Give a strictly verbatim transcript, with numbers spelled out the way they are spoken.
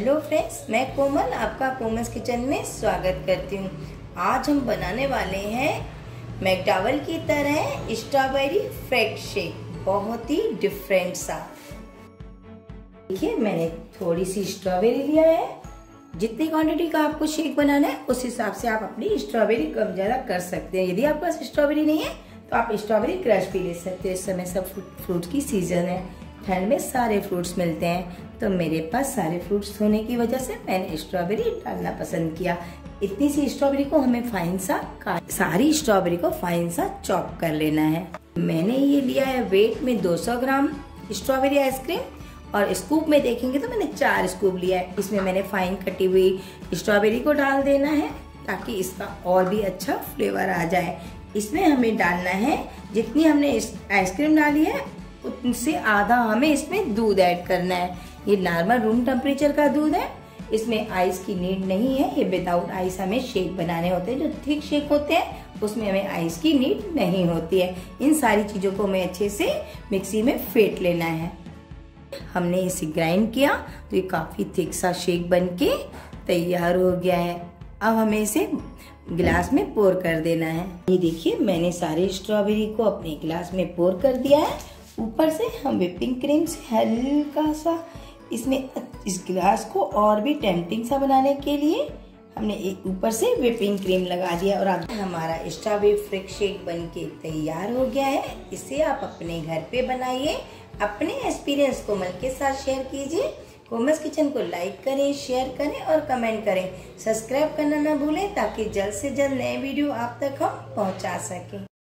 Hello friends, मैं कोमल आपका Komal's kitchen में स्वागत करती हूँ। आज हम बनाने वाले हैं मैकडॉवेल की तरह स्ट्रॉबेरी फ्रेश शेक, बहुत ही डिफरेंट सा। देखिए, मैंने थोड़ी सी स्ट्रॉबेरी लिया है। जितनी क्वांटिटी का आपको शेक बनाना है उस हिसाब से आप अपनी स्ट्रॉबेरी कम ज्यादा कर सकते हैं। यदि आपके पास स्ट्रॉबेरी नहीं है तो आप स्ट्रॉबेरी क्रश भी ले सकते हैं। इस समय सब फ्रूट की सीजन है, ठंड में सारे फ्रूट्स मिलते हैं, तो मेरे पास सारे फ्रूट्स होने की वजह से मैंने स्ट्रॉबेरी डालना पसंद किया। इतनी सी स्ट्रॉबेरी को हमें फाइन सा सारी स्ट्रॉबेरी को फाइन सा चॉप कर लेना है। मैंने ये लिया है वेट में दो सौ ग्राम स्ट्रॉबेरी आइसक्रीम, और स्कूप में देखेंगे तो मैंने चार स्कूप लिया है। इसमें मैंने फाइन कटी हुई स्ट्रॉबेरी को डाल देना है ताकि इसका और भी अच्छा फ्लेवर आ जाए। इसमें हमें डालना है, जितनी हमने आइसक्रीम डाली है उनसे आधा हमें इसमें दूध ऐड करना है। ये नॉर्मल रूम टेम्परेचर का दूध है, इसमें आइस की नीड नहीं है। ये विदाउट आइस हमें शेक बनाने होते हैं। जो थिक शेक होते हैं उसमें हमें आइस की नीड नहीं होती है। इन सारी चीजों को हमें अच्छे से मिक्सी में फेंट लेना है। हमने इसे ग्राइंड किया तो ये काफी थिक सा शेक बनके तैयार हो गया है। अब हमें इसे गिलास में पोर कर देना है। ये देखिए, मैंने सारे स्ट्रॉबेरी को अपने गिलास में पोर कर दिया है। ऊपर से हम व्हिपिंग क्रीम से हल्का सा इसमें इस गिलास को और भी टेम्पटिंग सा बनाने के लिए हमने एक ऊपर से व्हिपिंग क्रीम लगा दिया। और अब हमारा स्ट्रॉबेरी फ्रेश शेक बनके तैयार हो गया है। इसे आप अपने घर पे बनाइए, अपने एक्सपीरियंस कोमल के साथ शेयर कीजिए। कोमल्स किचन को लाइक करें, शेयर करें और कमेंट करें। सब्सक्राइब करना ना भूलें ताकि जल्द से जल्द नए वीडियो आप तक हम पहुंचा सकें।